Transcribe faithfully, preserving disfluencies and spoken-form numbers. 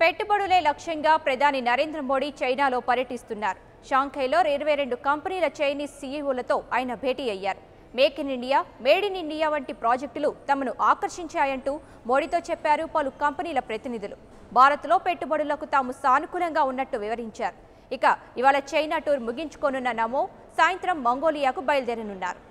పెట్టుబడులే లక్ష్యంగా ప్రధాని నరేంద్ర మోడీ చైనాలో పర్యటిస్తున్నారు. షాంఘైలో ఇరవై రెండు కంపెనీల చైనీస్ సీఈఓలతో ఆయన భేటీ అయ్యారు. Make in India, made in India వంటి ప్రాజెక్టులు తమను ఆకర్షించాయంటూ మోడీతో చెప్పారు పలు కంపెనీల ప్రతినిధులు. భారత్లో పెట్టుబడులకు తాము సానుకూలంగా ఉన్నట్టు వివరించారు. ఇక ఇవాళ చైనా టూర్ ముగించుకోనున్న నమో సాయంత్రం మంగోలియాకు బయలుదేరనున్నారు.